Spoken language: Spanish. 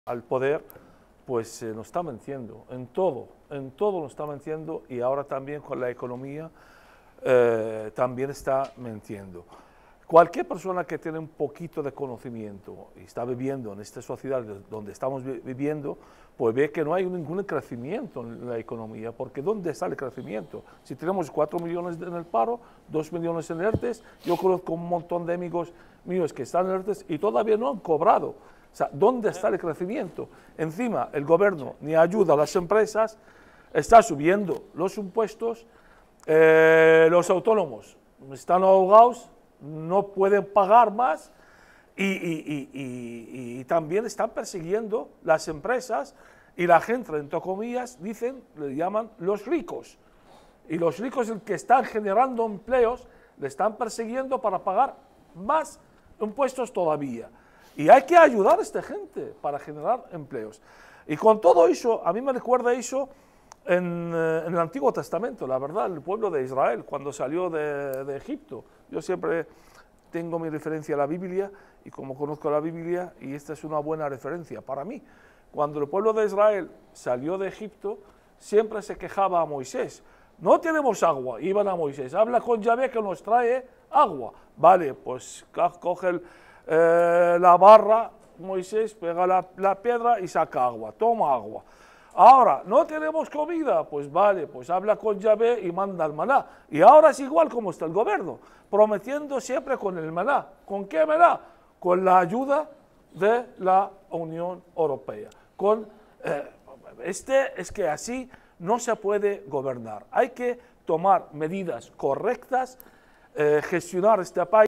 al poder, pues nos está mintiendo, en todo nos está mintiendo, y ahora también con la economía también está mintiendo. Cualquier persona que tiene un poquito de conocimiento y está viviendo en esta sociedad donde estamos viviendo, pues ve que no hay ningún crecimiento en la economía, porque ¿dónde está el crecimiento? Si tenemos 4 millones en el paro, 2 millones en ERTES, yo conozco un montón de amigos míos que están en ERTES y todavía no han cobrado. O sea, ¿dónde está el crecimiento? Encima, el gobierno ni ayuda a las empresas, está subiendo los impuestos, los autónomos están ahogados, no pueden pagar más y también están persiguiendo las empresas y la gente, entre comillas, dicen, le llaman los ricos. Y los ricos, el que están generando empleos, le están persiguiendo para pagar más impuestos todavía. Y hay que ayudar a esta gente para generar empleos. Y con todo eso, a mí me recuerda eso en el Antiguo Testamento, la verdad, el pueblo de Israel, cuando salió de Egipto. Yo siempre tengo mi referencia a la Biblia, y como conozco la Biblia, y esta es una buena referencia para mí. Cuando el pueblo de Israel salió de Egipto, siempre se quejaba a Moisés. No tenemos agua, iban a Moisés, habla con Yahvé que nos trae agua. Vale, pues coge la barra, Moisés pega la piedra y saca agua, toma agua. Ahora, no tenemos comida, pues vale, pues habla con Yahvé y manda el maná. Y ahora es igual como está el gobierno, prometiendo siempre con el maná. ¿Con qué maná? Con la ayuda de la Unión Europea. Es que así no se puede gobernar. Hay que tomar medidas correctas, gestionar este país.